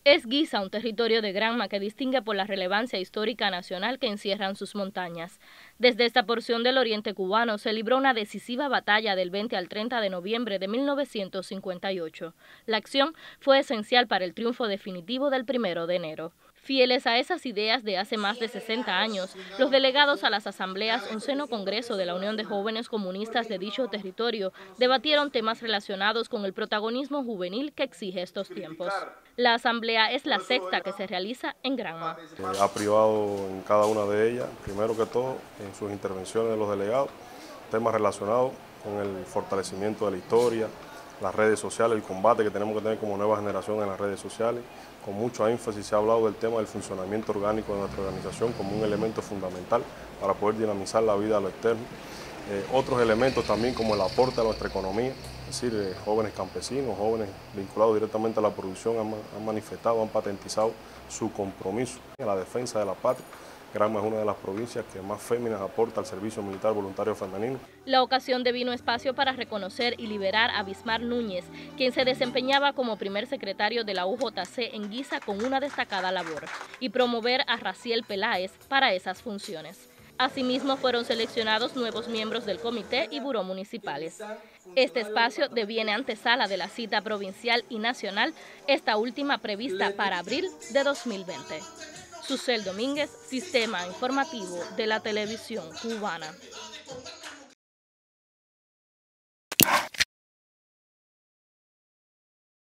Es Giza un territorio de Granma que distingue por la relevancia histórica nacional que encierran sus montañas. Desde esta porción del oriente cubano se libró una decisiva batalla del 20 al 30 de noviembre de 1958. La acción fue esencial para el triunfo definitivo del 1 de enero. Fieles a esas ideas de hace más de 60 años, los delegados a las asambleas Onceno Congreso de la Unión de Jóvenes Comunistas de dicho territorio debatieron temas relacionados con el protagonismo juvenil que exige estos tiempos. La asamblea es la sexta que se realiza en Granma. Ha privado en cada una de ellas, primero que todo, en sus intervenciones de los delegados, temas relacionados con el fortalecimiento de la historia, las redes sociales, el combate que tenemos que tener como nueva generación en las redes sociales. Con mucho énfasis se ha hablado del tema del funcionamiento orgánico de nuestra organización como un elemento fundamental para poder dinamizar la vida a lo externo. Otros elementos también como el aporte a nuestra economía, es decir, jóvenes campesinos, jóvenes vinculados directamente a la producción han manifestado, han patentizado su compromiso a la defensa de la patria. Granma es una de las provincias que más féminas aporta al servicio militar voluntario femenino. La ocasión devino espacio para reconocer y liberar a Bismar Núñez, quien se desempeñaba como primer secretario de la UJC en Giza con una destacada labor, y promover a Raciel Peláez para esas funciones. Asimismo, fueron seleccionados nuevos miembros del comité y buró municipales. Este espacio deviene antesala de la cita provincial y nacional, esta última prevista para abril de 2020. Susel Domínguez, Sistema Informativo de la Televisión Cubana.